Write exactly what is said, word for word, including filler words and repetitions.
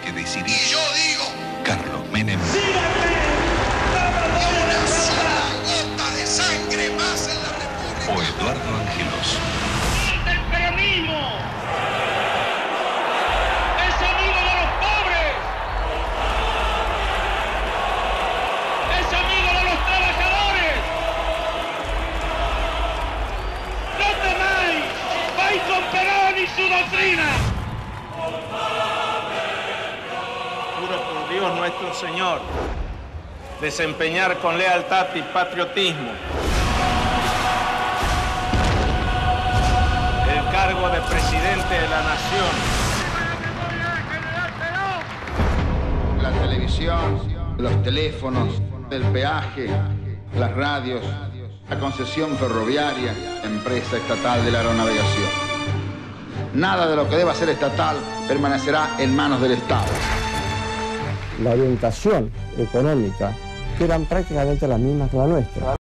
que decidir. Y yo digo, Carlos Menem. ¡Síganme! ¡Una sola gota de sangre más en la República! O Eduardo Angelos. ¡El peronismo! ¡Es amigo de los pobres! ¡Es amigo de los trabajadores! ¡No temáis! ¡Vais con Perón y su doctrina! Juro por Dios nuestro Señor desempeñar con lealtad y patriotismo el cargo de presidente de la nación. La televisión, los teléfonos, el peaje, las radios, la concesión ferroviaria, empresa estatal de la aeronavegación. Nada de lo que deba ser estatal permanecerá en manos del Estado. La orientación económica, que eran prácticamente las mismas que la nuestra.